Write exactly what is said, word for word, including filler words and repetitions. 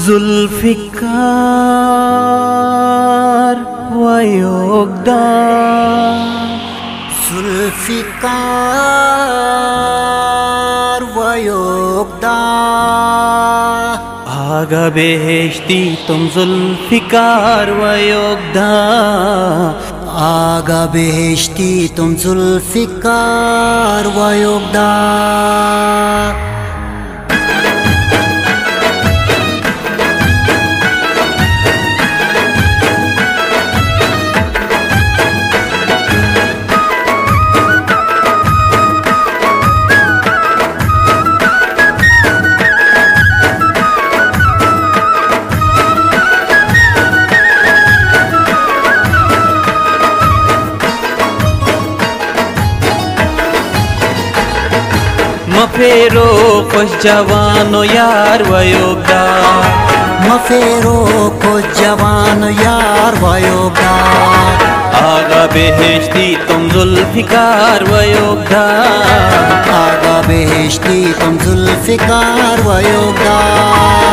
जुल्फिकार वयोगदान, जुल्फिकार वयोगदान। आगा Beheshti तुम जुल्फिकार वयोगदान, आगा Beheshti तुम जुल्फिकार वयोगदान। मफेरो खुश जवानो यार वयोगदान, मफेरो खुश जवानो यार वयोगदान। आगा बेहेश्ती तुम जुल्फिकार वयोगदान, आगा बेहेश्ती तुम जुल्फिकार वयोगदान।